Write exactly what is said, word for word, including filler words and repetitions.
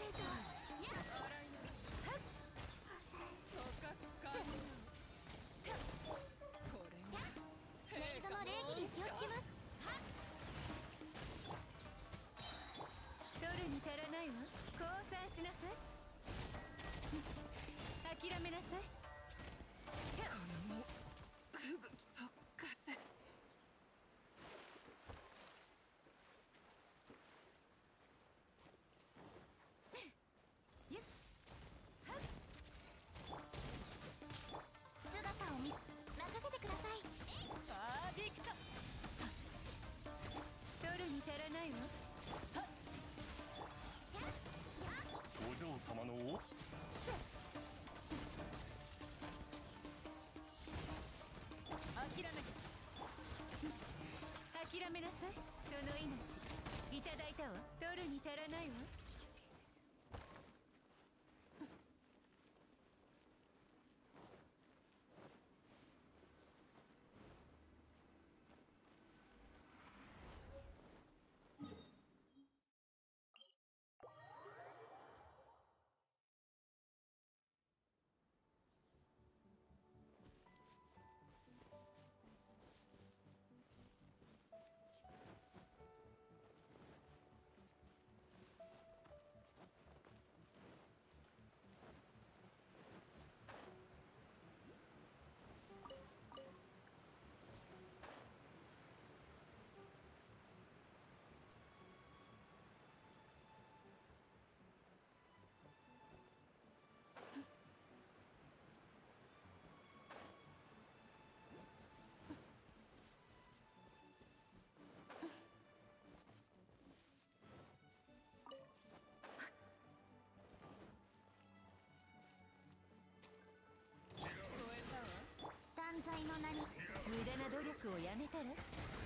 せんと。 洗い流す。とかかんこれがメイドの礼儀に気をつけます。 取るに足らないわ。降参しなさい。諦めなさい。 この吹雪と風。 ゆっ姿を見任せてください。 パーフェクト。取るに足らないわ。 お嬢様のお諦め諦めなさい。その命いただいたわ。取るに足らないわ。 断罪の名に。 無駄な努力をやめたら。